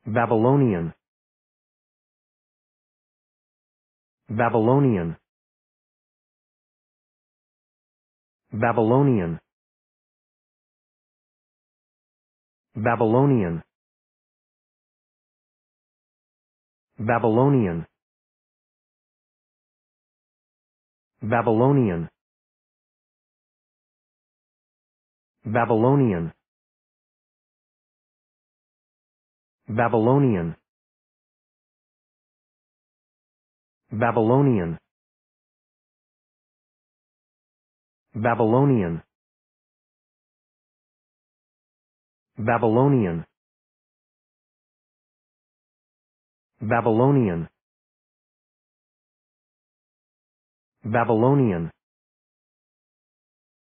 Babylonian, Babylonian, Babylonian, Babylonian, Babylonian, Babylonian, Babylonian, Babylonian, Babylonian, Babylonian, Babylonian, Babylonian, Babylonian,